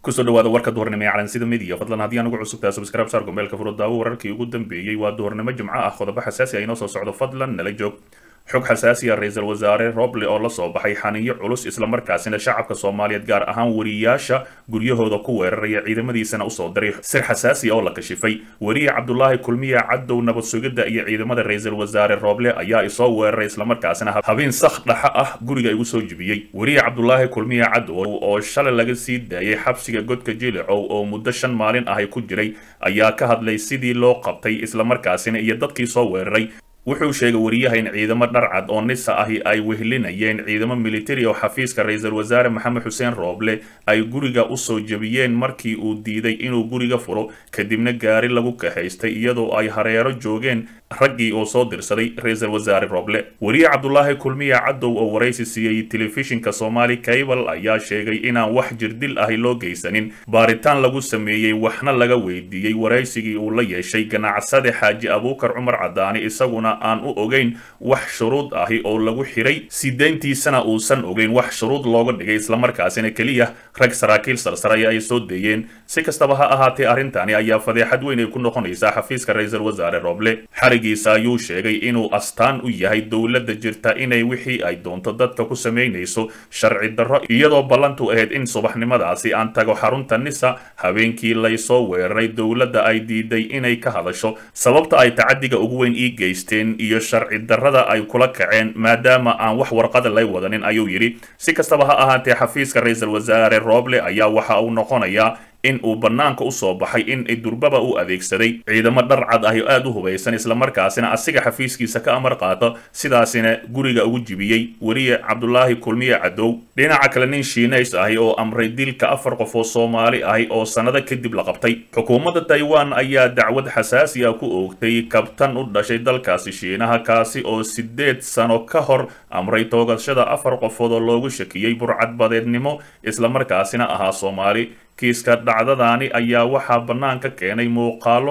kusoo dhawaada warka duhurnimo ee calansida media fadlan haddii aan ugu cusubtahay subscribe saar gombeelka furo daawo wararkii ugu dambeeyey waa duhurnimo jimco ah qodobo xasaasi ah inoo soo socdo fadlan nala joog xog xasaasi ah ra-iisul wasaare roble oo la soo baxay xaniinyo culus islamarkaasina shacabka soomaaliyeed gaar ahaan wariyaasha guryahooda ku weeraraya ciidamadiisana usoo diray sir xasaasi oo la kashifay wariye cabdulaahi kulmiye cadow nabad sugidda iyo ciidamada ra-iisul wasaare roble ayaa isoo weeraray islamarkaasina habeen sakh dhaxa ah guriga igu soo jibiyey wariye cabdulaahi kulmiye cadow oo shalay laga sii daayay xabsiga godka jilicow oo muddo 5 maalin ahay ku jiray ayaa ka hadlay sidii loo qabtay islamarkaasina iyo dadkii soo weeraray wuxuu sheegay wariyaha in ciidamo dharcad oo nisa ahi ay wehlinayeen ciidamo military oo xafiiska ra-iisul wasaare maxamed xuseen rooble ay guriga usoo jebiyeen markii uu diiday inuu guriga furo kadibna gaari lagu kaxaystay iyadoo ay hareero joogeen raggii oo soo dirsaday ra-iisul wasaare rooble wariye cabdulaahi kulmiye cadow oo waraysi siiyey telefishinka Somali Cable ayaa sheegay inaan wax jirdil ahi loo geysanin baaritaan lagu sameeyey waxna laga weydiiyey waraysigii uu la yeeshay ganacsade xaaji abuukar cumar cadaani isaguna aan u ogeyn wax shuruud ahi oo lagu xiray sideentiisana uusan ogeyn wax shuruud looga dhigay islamarkaasina kaliya rag saraakiil sarsare ay soo deeyeen si kastaba ha ahaatee arrintani ayaa fadeexad weyn ay ku noqonaysaa xafiiska ra-iisul wasaare Roble xarigiisa ayuu sheegay inuu astaan u yahay dowladda jirta inay wixii ay doonto dadka ku sameynayso sharci darro iyadoo ballantu ahayd in subaxnimadaasi aan tago xarunta nisa habeenkii lay soo weeraray dowladda ay diiday inay ka hadasho sababta ay tacadiga ugu weyn ii geysteen iyo sharci darrada ay kula kaceen maadaama aan wax warqada lay wadanin ayuu yiri si kastaba ha ahaatee xafiiska ra-iisul wasaare Roble ayaa waxa uu noqonayaa in uu banaanka u soo baxay in ay durbaba u adeegsaday ciidamo dharcad ah oo aad u hubaysan islamarkaasina asiga xafiiskiisa ka amar qaato sidaasina guriga ugu jibiyey wariye cabdulaahi kulmiye cadow dhinaca kale nin shiinays ah oo amray dilka 4 qof oo Soomaali ah oo sanado kadib la qabtay xukuumadda Taiwan ayaa dacwad xasaasi ah ku oogtay kabtan u dhashay dalkaasi Shiinaha kaasi oo 8 sano ka hor amray toogashada 4 qof oo loogu shakiyay burcad badeednimo islamarkaasina ahaa Soomaali kiiska dhacdadaani ayaa waxaa banaanka keenay muuqaalo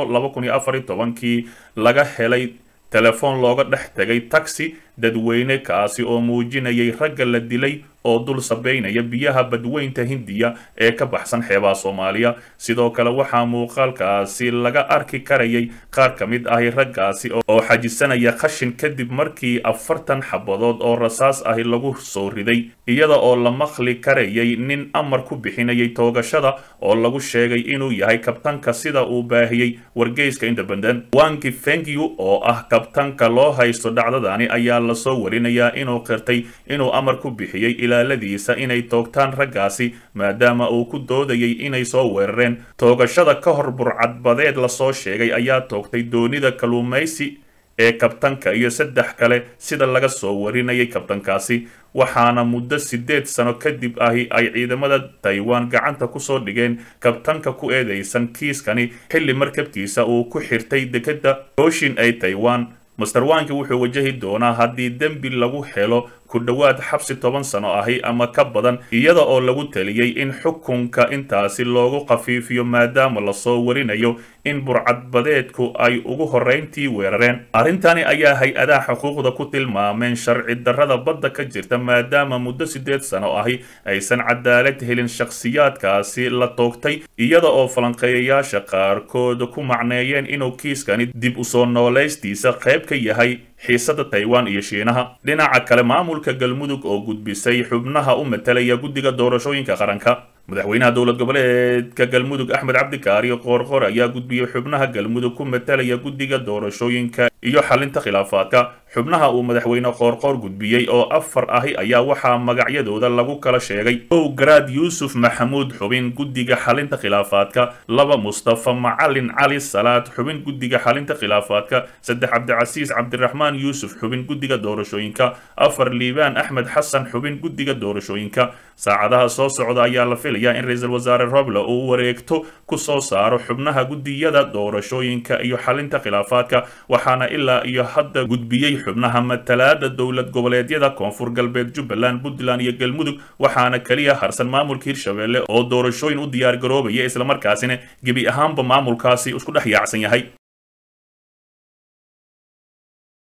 2014kii laga helay telefoon looga dhex tagay taxi dadweyne kaasi oo muujinayay ragga la dilay oo dul sabeynaya biyaha badweynta Hindiya ee ka baxsan xeebaha Soomaaliya sidoo kale waxaa muuqaalkaasi laga arki karayay qaar kamid ah raggaasi oo xajisanaya qashin kadib markii 40 xabadood oo rasaas ah lagu soo riday iyada oo la maqli karayay nin amar ku bixinayay toogashada oo lagu sheegay inuu yahay kabtanka sida uu baahiyay wargeyska Independent Wang Fengyu oo ah kabtanka loo haysto dhacdadaani ayaa la soo warinayaa inuu qirtay inuu amar ku bixiyay ilaaladiisa inay toogtaan raggaasi maadaama uu ku doodayay inay soo weerareen toogashada ka hor burcad badeed la soo sheegay ayaa toogtay doonida kaluumaysi ee kabtanka iyo 3 kale sida laga soo warinayay kabtankaasi waxaana muddo 8 sano kadib ahi ay ciidamada Taiwan gacanta ku soo dhigeen kabtanka ku eedeysan kiiskani xilli markabkiisa uu ku xirtay dekada Ocean ay Taiwan Mr. Wang wuxuu wajahi doonaa haddii dambi lagu helo ku dhawaad xabsi 10 sano ahi ama ka badan iyada oo lagu taliyay in xukunka intaasi loogu qafiifiyo maadaama la soo warinayo in burcad badeedku ay ugu horeyntii weerareen arrintani ayaa hay-adaha xuquuqda ku tilmaameen sharci darrada badda ka jirta maadaama muddo 8 sano ahi aysan cadaalad helin shakhsiyaadkaasi la toogtay iyada oo falanqeeyayaasha qaarkood ku macneeyeen inuu kiiskani dib u soo nooleystiisa qayb ka yahay xiisada Taiwan iyo Shiinaha dhinaca kale maamulka galmudug oo gudbisay xubnaha u matalaya guddiga doorashooyinka qaranka madaxweynaha dowlad goboleedka galmudug Axmed Cabdi Kaariyo Qoorqoor ayaa gudbiyay xubnaha galmudug ku matalaya guddiga doorashooyinka iyo xalinta khilaafaadka xubnaha uu madaxweyne Qoorqoor gudbiyay oo 4 ahi ayaa waxaa magacyadooda lagu kala sheegay Garaad Yuusuf Maxamuud xubin guddiga xalinta khilaafaadka 2 Mustafa Macalin Cali Salaad xubin guddiga xalinta khilaafaadka 3 Cabdicasiis Cabdiraxmaan Yuusuf xubin guddiga doorashooyinka 4 Liibaan Axmed Xasan xubin guddiga doorashooyinka saacadaha soo socda ayaa la filayaa in ra-iisul wasaare Roble uu wareegto ku soo saaro xubnaha guddiyada doorashooyinka iyo xalinta khilaafaadka waxaana ilaa iyo hadda gudbiyay xubnaha matalaada dowlad goboleedyada Koonfur Galbeed Jubbaland Puntland iyo Galmudug waxaana kaliya harsan maamulka Hirshabelle oo doorashooyin u diyaar garoobaya isla markaasina gebi ahaanba maamulkaasi isku dhex yaacsan yahay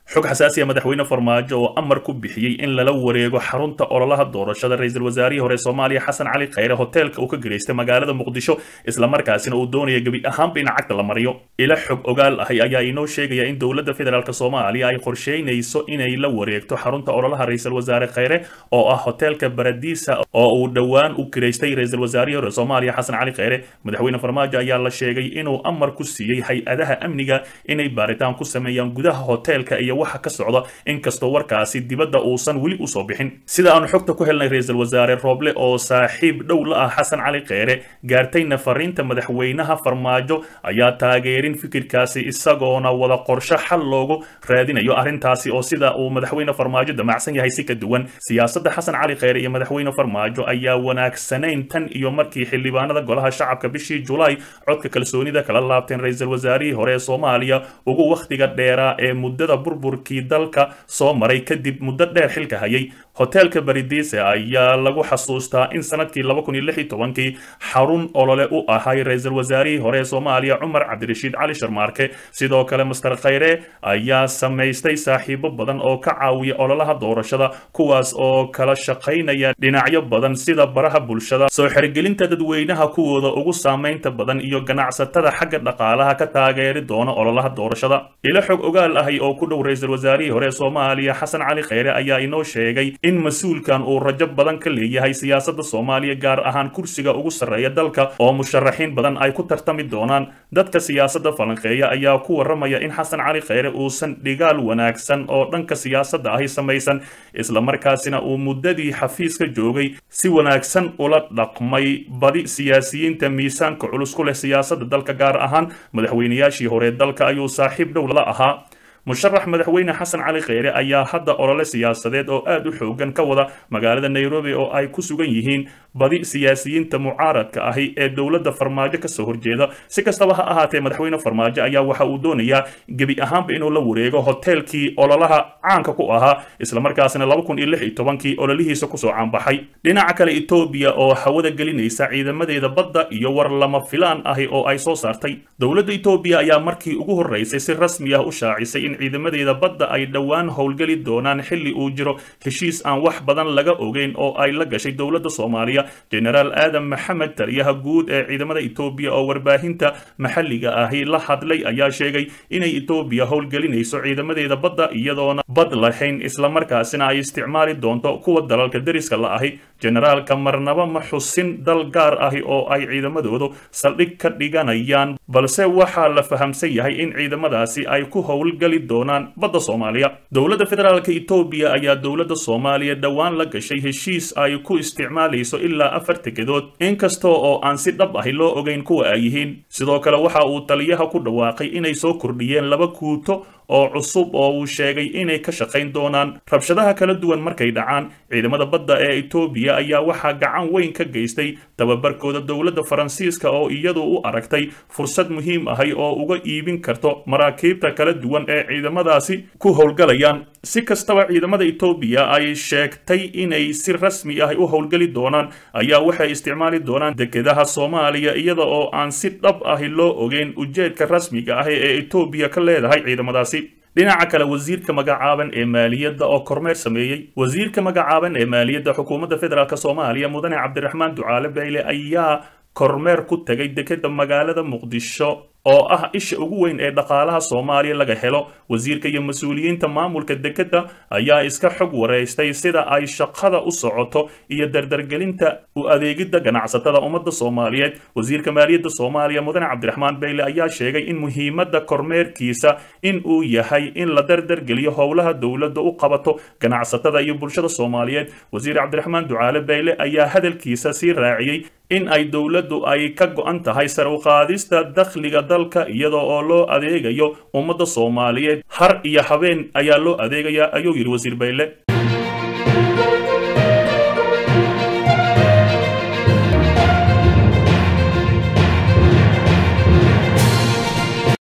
xog xasaasi ah madaxweyne farmaajo oo amar ku bixiyay in lala wareego xarunta ololaha doorashada ra'iisul wasaarihii hore Soomaaliya Xasan Cali Khayre hotelka uu ka gireystay magaalada Muqdisho isla markaasina uu doonayay gabi ahaanba in cagta la mariyo ila xog ogaal ah ayaa inoo sheegaya in dowladda federaalka Soomaaliya ay qorsheynayso inay la wareegto xarunta ololaha ra'iisul wasaare Khayre oo ah hotelka Baradiisa oo uu dhawaan u gireystay ra'iisul wasaarihii hore Soomaaliya Xasan Cali Khayre madaxweyne farmaajo ayaa la sheegay inuu amar ku siiyay hay'adaha amniga inay baaritaan ku sameeyaan gudaha hotelka iyo waxa ka socda inkastoo warkaasi dibadda uusan wali u soo bixin sida aan xogta ku helnay ra'iisul wasaare Roble oo saaxiib dhow la ah Xasan Cali Khayre gaartayna fariinta madaxweynaha farmaajo ayaa taageerin fikirkaasi isagoona wada qorshe xal loogu raadinayo arrintaasi oo sida uu madaxweyne farmaajo damacsan yahay si ka duwan siyaasadda Xasan Cali Khayre iyo madaxweyne farmaajo ayaa wanaagsanayn tan iyo markii xildhibaanada golaha shacabka bishii July codka kalsoonida kala laabteen ra'iisul wasaarihii hore ee Soomaaliya ugu waqtiga dheeraa ee muddada burburkii dalka soo maray kadib muddo dheer xilka hayay hotelka Baradiisa ayaa lagu xasuustaa in sanadkii 2016 xarun olole u ahay ra'iisul wasaarihii hore ee Soomaaliya Umar Cabdirashiid Cali Sharmaarke sidoo kale Mr Khayre ayaa sameystay saaxiibo badan oo ka caawiya ololaha doorashada kuwaas oo kala shaqeynaya dhinacyo badan sida baraha bulshada soo xirigelinta dadweynaha kuwooda ugu saameynta badan iyo ganacsatada xagga dhaqaalaha ka taageeri doona ololaha doorashada ila xog ogaal ah oo ku dhow ra'iisul wasaarihii hore Soomaaliya Xasan Cali Khayre ayaa inoo sheegay in mas'uulkan uu rajo badan ka leeyahay siyaasadda Soomaaliya gaar ahaan kursiga ugu sareeya dalka oo musharaxiin badan ay ku tartami doonaan dadka siyaasadda falanqeeya ayaa ku waramaya in Xasan Cali Khayre uusan dhigaal wanaagsan oo dhanka siyaasadda ah samaysan isla markaasina uu muddadii xafiiska joogay si wanaagsan ula dhaqmay badi siyaasiyiinta miisaanka culus ku leh siyaasadda dalka gaar ahaan madaxweynayaashii hore dalka ayuu saaxiib dhow la ahaa musharax madaxweyne Xasan Cali Khayre ayaa hadda olole siyaasadeed oo aad u xoogan ka wada magaalada Nairobi oo ay ku sugan yihiin badi siyaasiyiinta mucaaradka ahi ee dowladda farmaajo ka soo horjeeda si kastaba ha ahaatee madaxweyne farmaajo ayaa waxa uu doonayaa gabi ahaanba inuu la wareego hotelkii ololaha caanka ku ahaa isla markaasina 2016 ololihiisa ku soo caanbaxay dhinaca kale Ethiopia oo hawada gelinaysa ciidamadeeda badda iyo war lama filaan ahi oo ay soo saartay dowladda Ethiopia ayaa markii ugu horeysay si rasmi ah u shaacisay in ciidamadeeda badda ay dhawaan howlgali doonaan xilli uu jiro heshiis aan wax badan laga ogeyn oo ay la gashay dowladda Soomaaliya General Adam Maxamed taliyaha guud ee ciidamada Ethiopia oo warbaahinta maxalliga ahi la hadlay ayaa sheegay inay Ethiopia howlgelinayso ciidamadeeda badda iyadoona bad lahayn isla markaasina ay isticmaali doonto kuwa dalalka dariska la ahi generaalka marnaba ma xusin dal gaar ahi oo ay ciidamadoodu saldhig ka dhiganayaan balse waxaa la fahamsan yahay in ciidamadaasi ay ku howlgali doonaan badda Soomaaliya dowladda federaalka Ethiopia ayaa dowladda Soomaaliya dhawaan la gashay heshiis ay ku isticmaalayso ilaa 4 dekedood inkastoo oo aan si dhab ah loo ogeyn kuwa ay yihiin sidoo kale waxa uu taliyaha ku dhawaaqay inay soo kordhiyeen 2 kuuto oo cusub oo uu sheegay inay ka shaqeyn doonaan rabshadaha kala duwan markay dhacaan ciidamada badda ee Ethiopia ayaa waxa gacan weyn ka geystay tababarkooda dowladda Faransiiska oo iyadu u aragtay fursad muhiim ah oo uga iibin karto maraakiibta kala duwan ee ciidamadaasi ku howlgalayaan si kastaba ciidamada Ethiopia ay sheegtay inay si rasmi ah u howlgali doonaan ayaa waxay isticmaali doonaan dekedaha Soomaaliya iyada oo aan si dhab ah loo ogeyn ujeedka rasmiga ah ee Ethiopia ka leedahay ciidamadaasi dhinaca kale wasiirka magacaaban ee maaliyadda oo kormeer sameeyay wasiirka magacaaban ee maaliyadda xukuumadda federaalka Soomaaliya mudane Cabdiraxmaan Ducaale Bayle ayaa kormeer ku tagay dekeda magaalada Muqdisho oo ah isha ugu weyn ee dhaqaalaha Soomaaliya laga helo wasiirka iyo mas'uuliyiinta maamulka dekeda ayaa iska xog wareystay sida ay shaqada u socoto iyo dardargelinta u adeegida ganacsatada ummadda Soomaaliyeed wasiirka maaliyadda Soomaaliya mudane Cabdiraxmaan Bayle ayaa sheegay in muhiimadda kormeerkiisa in uu yahay in la dardargeliyo howlaha dowladda u qabato ganacsatada iyo bulshada Soomaaliyeed wasiir Cabdiraxmaan Ducaale Bayle ayaa hadalkiisa sii raaciyay in ay dowladdu ay ka go'an tahay sar u qaadista dakhliga dalka iyadoo oo loo adeegayo ummadda Soomaaliyeed har iyo habeen ayaa loo adeegaya ayuu yiri wasiir Bayle